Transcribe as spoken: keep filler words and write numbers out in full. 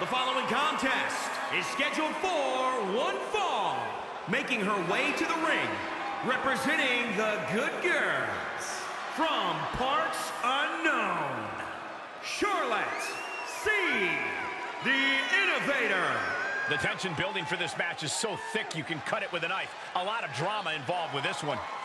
The following contest is scheduled for one fall. Making her way to the ring, representing the Good Girls, from parts unknown, Charlotte C. the Innovator. The tension building for this match is so thick you can cut it with a knife. A lot of drama involved with this one.